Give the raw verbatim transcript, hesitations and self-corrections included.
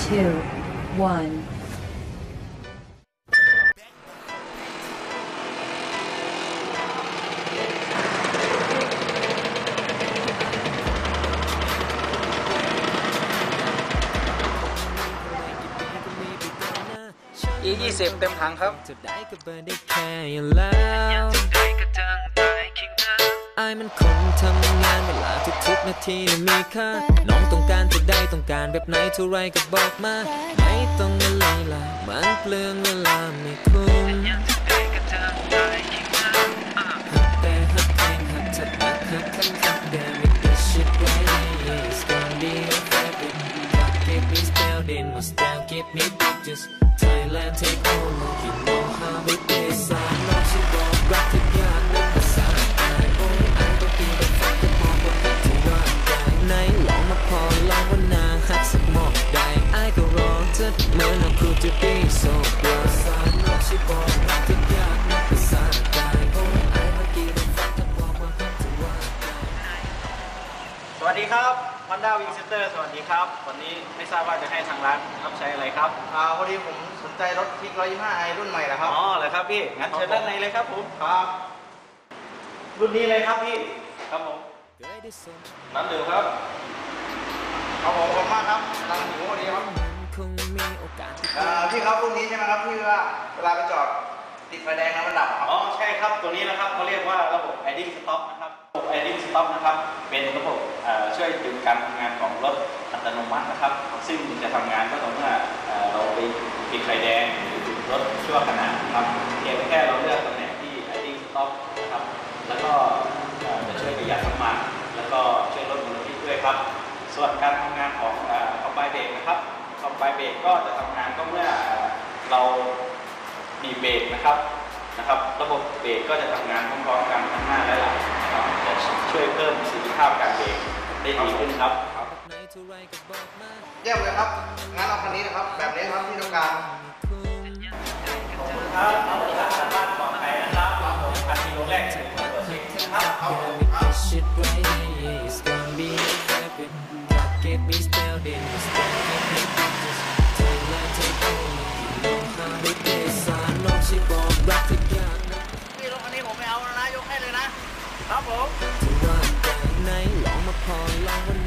two, one. อียี่สิบเต็มถังครับไอ้มันคนทำงานเวลาทุกๆนาทีมีค่าน้องต้องการจะได้ต้องการแบบไหนเท่าไรก็บอกมาไม่ต้องมาเลยล่ะมันเปลืองเวลาไม่คุ้มหักแต่หักเองหักจัดหักหักทั้งหักแต่ไม่ this shit right it's gonna be a fabric God give me spelled in my style give me just Thailand take over you know how it is I know she won't rock it yeah I know the soundไหนลองมาพอลองว่านาหักสักหมอกได้ไอ้ก็รอจะเหมือนเราคูจะปีโซ่กว่าสายนอกชิบอกรักที่ยากนักภาษาได้โอ้ไอ้เมื่อกี้เราฟังกันบอกว่าหักจะว่าสวัสดีครับ Honda Wing Center สวัสดีครับวันนี้ไม่ทราบว่าจะให้ทางร้านรับใช้อะไรครับอ่าพอดีผมสนใจรถคลิกร้อยยี่สิบห้าไอรุ่นใหม่นะครับอ๋อเลยครับพี่งั้นเชิญด้านในเลยครับผมครับรุ่นนี้เลยครับพี่ครับผมน้ำดื่มครับเอาผมขอบคุณมากครับรังหิวพอดีครับพี่ครับรุ่นนี้ใช่ไหมครับที่ว่าเวลาไปจอดติดไฟแดงแล้วมันดับครับอ๋อใช่ครับตัวนี้นะครับเขาเรียกว่าระบบ idling stop นะครับระบบ idling stop นะครับเป็นระบบช่วยดึงการทำงานของรถอัตโนมัตินะครับซึ่งจะทำงานก็ต่อเมื่อเราไปติดไฟแดงหรือหยุดรถชั่วขณะครับเพียงแค่เราเลือกตำแหน่งที่ idling stop นะครับแล้วก็จะช่วยประหยัดน้ำมันแล้วก็ช่วยลดมลพิษด้วยครับส่วนการทำงานของคอมไบเบรกนะครับคอมไบเบรกก็จะทำงานก็เมื่อเราบีบเบรกนะครับนะครับระบบเบรกก็จะทำงานพร้อมๆกันทั้งหน้าและหลังนะครับจะช่วยเพิ่มประสิทธิภาพการเบรกได้ดีขึ้นครับเยี่ยมเลยครับงั้นเอาคันนี้นะครับแบบนี้ครับที่ต้องการขอบคุณครับเอาไปจากบ้านปลอดภัยนะครับผมคันกิโลแรกถึงร้อยเปอร์เซ็นต์นะครับเอาผม Get me spelled in the style, get me just Thailand take over, you know how it is. I know she won't rock it down. นี่รถคันนี้ผมไม่เอาแล้วนะยกให้เลยนะครับผมถือว่าใจไหนลองมาพอลองวัน